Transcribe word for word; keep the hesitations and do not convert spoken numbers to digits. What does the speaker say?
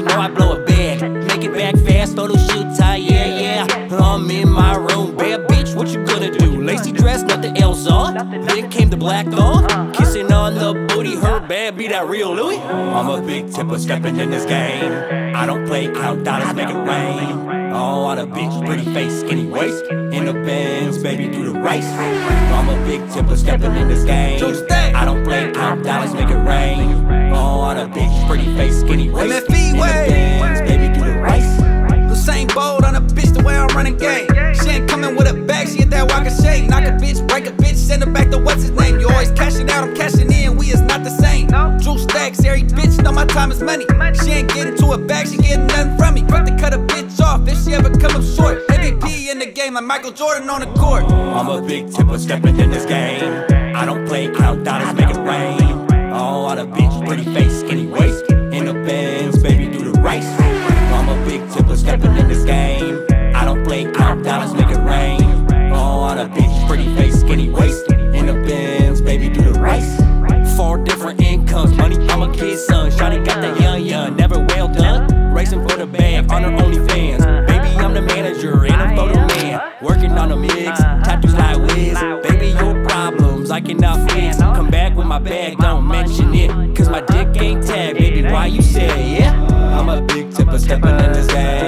she know I blow a bag. Make it back fast, throw those shoe tie, yeah, yeah. I'm in my room, bad bitch, what you gonna do? Lacy dress, nothing else on. Then came the black thong, kissing on the booty, her bad, be that real Louis? I'm a big tipper stepping in this game. I don't play, count dollars, make it rain. Oh, on a bitch, pretty face, skinny waist. In the Benz, baby, do the race. I'm a big tipper stepping in this game. I don't play, count dollars, make it rain. Oh, on a bitch, pretty face, skinny waist. In the Benz, baby, do the race. Usain Bolt on a bitch, the way I'm running game. She ain't coming with a bag, she hit that walk of shade. Knock a bitch, break a bitch, send her back to what's his name. You always cashing out, I'm cashing in, we is not the same. Drew stacks, every bitch know my time is money. She ain't getting to a bag, she getting nothing from me. Quick to cut a bitch off if she ever come up short. M V P in the game like Michael Jordan on the court. I'm a big tipper stepping in this game. I don't play, count dollars, make it rain. Oh, on a bitch, pretty face, skinny waist. In the Benz, baby, do the race. I'm a big tipper stepping in this game. I don't play, count dollars, make it rain. Oh, on a bitch, pretty face, skinny waist. In the Benz, baby, do the race. Four different incomes, money, I'm a kid's son. Shawty got that young, young, never well done. Racing for the bag, on her OnlyFans. Baby, I'm the manager and I'm photo man. Working on the mix, tattoos like Wiz. Baby, your problems I cannot fix. Come back with my bag, don't mention it. Cause my dick ain't tagged, baby, why you say yeah? I'm a big tipper stepping in this game.